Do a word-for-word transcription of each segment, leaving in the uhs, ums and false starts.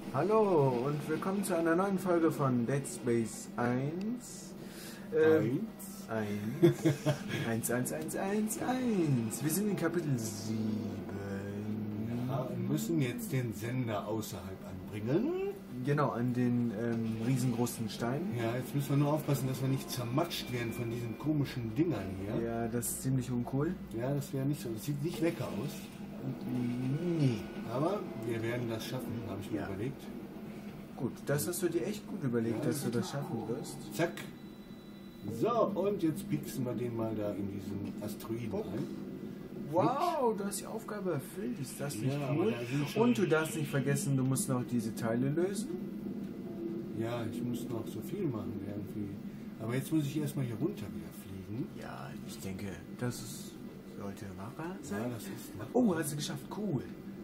Hallo und willkommen zu einer neuen Folge von Dead Space eins. Ähm, eins. eins, eins, eins, eins, eins. Wir sind in Kapitel sieben. Ja, und müssen jetzt den Sender außerhalb anbringen. Genau, an den ähm, riesengroßen Stein. Ja, jetzt müssen wir nur aufpassen, dass wir nicht zermatscht werden von diesen komischen Dingern hier. Ja, das ist ziemlich uncool. Ja, das wäre nicht so. Das sieht nicht lecker aus. Nee. Aber wir werden das schaffen, habe ich mir Ja. überlegt. Gut, das hast du dir echt gut überlegt, Ja. dass du das schaffen wirst. Zack. So, und jetzt pieksen wir den mal da in diesen Asteroiden Oh. rein. Wow, du hast die Aufgabe erfüllt. Ist das nicht Ja, cool? aber da sind schon- Und du darfst nicht vergessen, du musst noch diese Teile lösen. Ja, ich muss noch so viel machen irgendwie. Aber jetzt muss ich erstmal hier runter wieder fliegen. Ja, ich denke, das ist, sollte machbar Ja, sein. das ist machbar. Oh, hast du geschafft. Cool.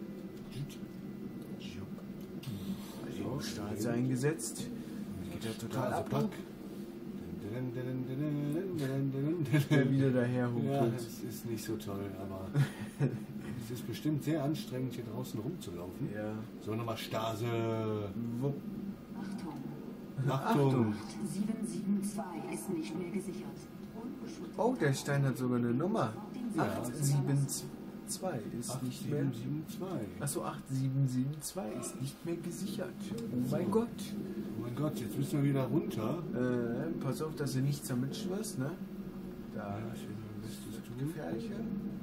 So, Straße eingesetzt. Geht ja total ab. Pack. Der wieder daher Ja, humpelt. das ist nicht so toll, aber es ist bestimmt sehr anstrengend, hier draußen rumzulaufen. Ja. So, nochmal Stase. Wupp. Achtung, Achtung. sieben sieben zwei ist nicht mehr gesichert. Unbeschützt. Oh, der Stein hat sogar eine Nummer. Ja. acht sieben zwei ist nicht mehr. acht sieben sieben zwei. Achso, acht sieben sieben zwei ist nicht mehr gesichert. Oh mein Gott. Oh mein Gott, jetzt müssen wir wieder runter. Äh, pass auf, dass du nicht zermitscht wirst, ne? Da Ja, ich will mein Bestes tun. gefährlicher.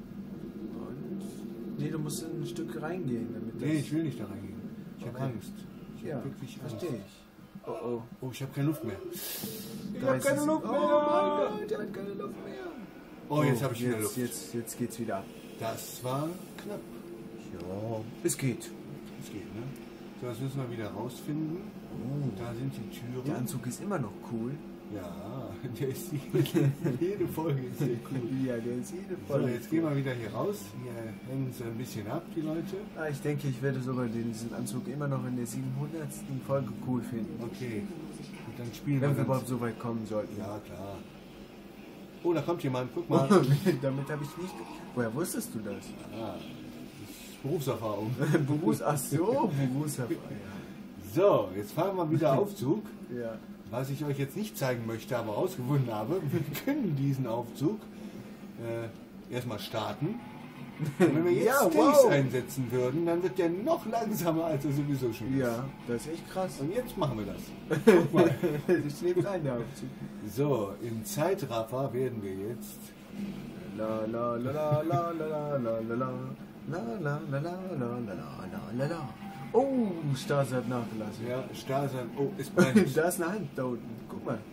Und. Nee, du musst ein Stück reingehen, damit das. Nee, ich will nicht da reingehen. Ich habe Okay. Angst. Ich Ja, habe wirklich Angst. verstehe ich. Oh oh. Oh, ich habe keine Luft mehr. Ich habe dreißig keine Luft Oh mehr. mein Gott, der hat keine Luft mehr. Oh, jetzt habe ich wieder jetzt, Luft. Jetzt, jetzt geht's wieder ab. Das war knapp. Ja, es geht. Das geht, ne? So, jetzt müssen wir wieder rausfinden. Da sind die Türen. Der Anzug ist immer noch cool. Ja, der ist jede, jede Folge ist sehr cool. Ja, der ist jede So, Folge. jetzt gehen wir wieder hier raus. Hier hängen sie ein bisschen ab, die Leute. Ah, ich denke, ich werde sogar diesen Anzug immer noch in der siebenhundertsten Folge cool finden. Okay, und dann spielen Wenn wir wir überhaupt ganz... so weit kommen sollten. Ja, klar. Oh, da kommt jemand, guck mal. Damit habe ich nicht. Woher wusstest du das? Ah, das ist Berufserfahrung. Berufs. Ach so, Berufserfahrung. So, jetzt fahren wir wieder Aufzug. Ja. Was ich euch jetzt nicht zeigen möchte, aber rausgefunden habe, wir können diesen Aufzug äh, erstmal starten. Und wenn wir jetzt Ja, Stays wow. einsetzen würden, dann wird der noch langsamer, als er sowieso schon ist. Ja, das ist echt krass. Und jetzt machen wir das. Guck mal. Ich lebe rein, der Aufzug. So, im Zeitraffer werden wir jetzt... La la la la la la la la la la la la la la la la la la. Oh, Stasi hat nachgelassen. Ja, Stasan... Oh, es brennt. Da ist eine Hand da unten. Guck mal.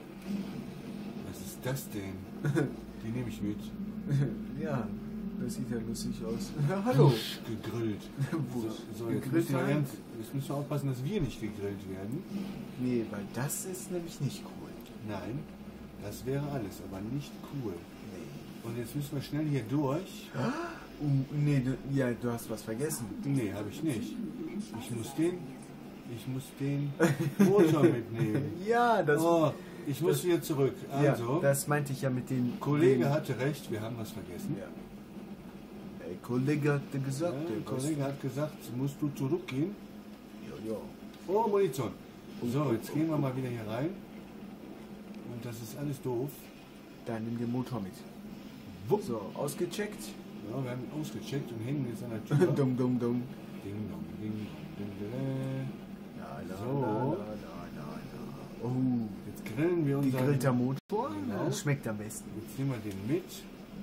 Was ist das denn? Die nehme ich mit. Ja, das sieht ja lustig aus. Hallo. Busch gegrillt. So, Busch. so jetzt, Gegrillt müssen wir rein. ganz, jetzt müssen wir aufpassen, dass wir nicht gegrillt werden. Nee, weil das ist nämlich nicht cool. Nein, das wäre alles, aber nicht cool. Nee. Und jetzt müssen wir schnell hier durch. Uh, nee, du, ja, du hast was vergessen. Nee, habe ich nicht. Ich muss den, ich muss den Motor mitnehmen. Ja, das, Oh, ich muss das- wieder zurück. ja, Also, das meinte ich ja mit dem Kollege dem, hatte recht, wir haben was vergessen. Ja. Der Kollege hatte Ja, gesagt, der der Kollege hat gesagt, musst du zurückgehen. Ja, ja. Oh, Munition. So, jetzt gehen wir mal wieder hier rein. Und das ist alles doof. Dann nimm den Motor mit. Wupp. So, ausgecheckt. Ja, wir haben ihn ausgecheckt und hängen jetzt an der Tür. Dumm, dumm, dumm. Ding dong, ding dong, ding dong. La, la, So. la, la, la, la. Oh, Jetzt grillen wir unseren... gegrillter Motor. Genau. Das schmeckt am besten. Jetzt nehmen wir den mit.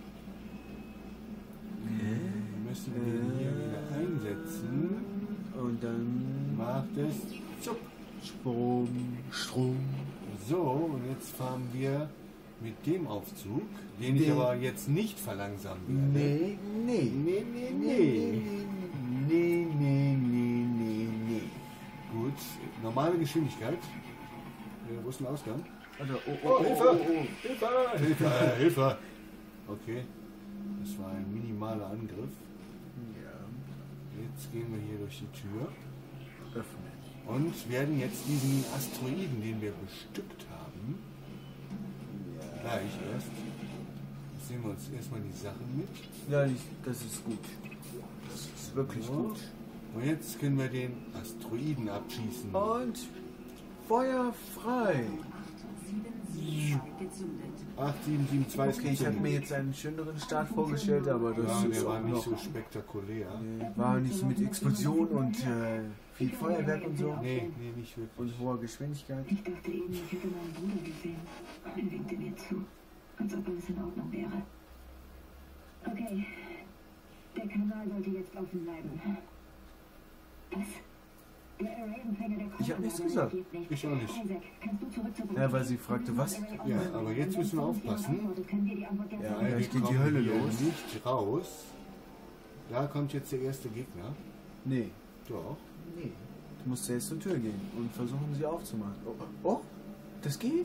Dann müssen wir den hier wieder einsetzen. Und dann Macht es zup. Strom, Strom. So, und jetzt fahren wir mit dem Aufzug, den ich Den- aber jetzt nicht verlangsamen werde. Nee, nee. Nee, nee, Nee, nee. nee, nee, nee, nee, nee. Gut, normale Geschwindigkeit. Äh, wo ist denn der Ausgang? Also, oh, Oh, oh, Hilfe! oh, oh. Hilfe! Hilfe! Hilfe! Okay, das war ein minimaler Angriff. Ja, Jetzt gehen wir hier durch die Tür öffnen. und werden jetzt diesen Asteroiden, den wir bestückt haben, Ja. gleich erst. Jetzt nehmen wir uns erstmal die Sachen mit. Ja, ich, das ist gut. Das ist wirklich So. gut. Und jetzt können wir den Asteroiden abschießen. Und Feuer frei. acht sieben sieben zwei ist Okay, ich habe mir jetzt einen schöneren Start vorgestellt, aber das Ja, ist der auch war nicht noch, so spektakulär. nee, war nicht mit Explosion und äh, viel Feuerwerk und so. Nee, nee, nicht wirklich. Und hoher Geschwindigkeit. Ich dachte eben, ich hätte meinen Bruder gesehen. Er winkte mir zu, als ob alles in Ordnung wäre. Okay, der Kanal sollte jetzt offen bleiben. Was? Der Array-Empfänger der Ich hab nichts Kopfanlage gesagt. reagiert Ich auch nicht. Isaac, kannst du zurück zur Ja, weil sie fragte, was? Ja, aber jetzt müssen wir aufpassen. Ja, Weil gleich wir geht die kommen Hölle hier los. nicht raus. Da kommt jetzt der erste Gegner. Nee. Doch. Nee. Du musst jetzt zur Tür gehen und versuchen, sie aufzumachen. Oh, oh das geht?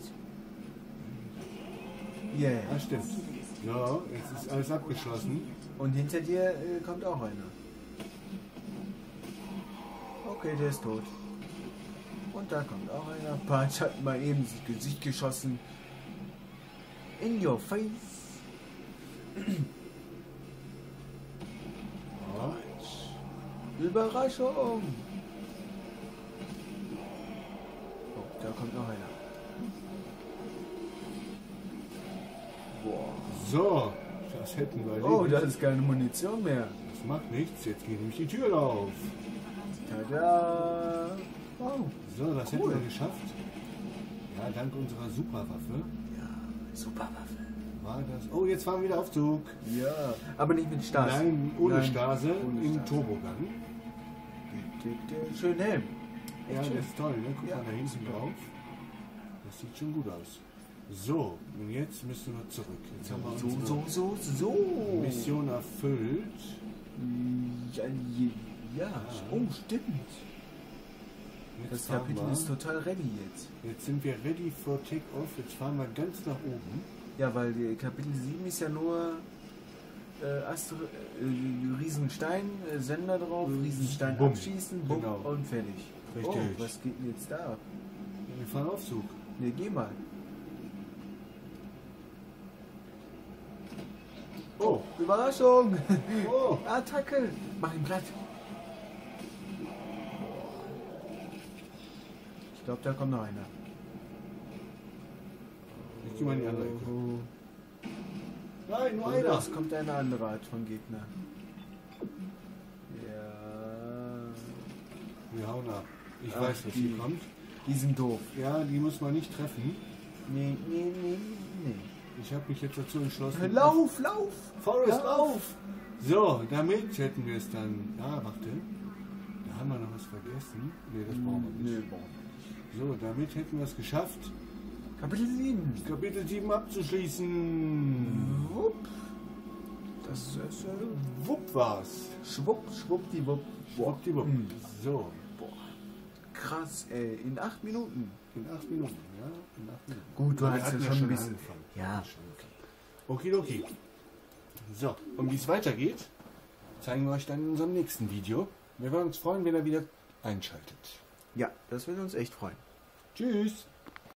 Yeah. Ah, stimmt. Ja, jetzt ist alles abgeschlossen. Und hinter dir äh, kommt auch einer. Okay, der ist tot. Und da kommt auch einer. Patch hat mal eben ins Gesicht geschossen. In your face. Ja. Überraschung. Oh, da kommt noch einer. Boah. So, das hätten wir Oh, erledigt. da ist keine Munition mehr. Das macht nichts, jetzt geht nämlich die Tür auf. Tada! Oh, So, das Cool. hätten wir geschafft. Ja, dank unserer Superwaffe ja, super Waffe. war das. Oh, jetzt fahren wir wieder Aufzug. Ja, aber nicht mit Stase. Nein, ohne Nein, Stase, ohne im Stase. Turbogang. Schön Helm. Ja, Echt schön. das ist toll, ne? Guck Ja, mal da hinten super. drauf. Das sieht schon gut aus. So, und jetzt müssen wir zurück. Jetzt haben wir So, unsere so, so, so. Mission erfüllt. Ja, je- ja. Oh, stimmt. Jetzt Das fahren Kapitel wir- ist total ready jetzt. Jetzt sind wir ready for take-off. Jetzt fahren wir ganz nach oben. Ja, weil die Kapitel sieben ist ja nur äh, Astro äh, Riesenstein, äh, Sender drauf, Riesenstein Bumm. abschießen, bumm, Genau. und fertig. Richtig. Oh, was geht denn jetzt da ab? Ja, wir fahren Aufzug. Ne, geh mal. Oh, Überraschung! oh. Attacke! Mach ihn platt! Ich glaube, da kommt noch einer. Ich gehe mal in die andere Ecke. Oh. Nein, nur Und einer. es kommt eine andere Art von Gegner. Ja. Wir hauen ab. Ich Ach, weiß, was die- hier kommt. Die sind doof. Ja, die muss man nicht treffen. Nee, nee, nee, nee. Ich habe mich jetzt dazu entschlossen. Lauf, lauf! Forrest, Hör auf! So, damit hätten wir es dann. Ja, warte. Da haben wir noch was vergessen. Nee, das brauchen wir nicht. Nee, brauchen wir nicht. So, damit hätten wir es geschafft, Kapitel sieben. Kapitel sieben abzuschließen. Wupp. Das ist äh, Wupp war's. schwupp, schwuppdiwupp. Schwuppdiwupp. Hm. So, Krass, ey. In acht Minuten. in acht Minuten, ja? In acht Minuten. Gut, du Wir hast ja hatten schon ein bisschen. angefangen. Ja. Okidoki. So, und wie es weitergeht, zeigen wir euch dann in unserem nächsten Video. Wir würden uns freuen, wenn ihr wieder einschaltet. Ja, das würde uns echt freuen. Tschüss!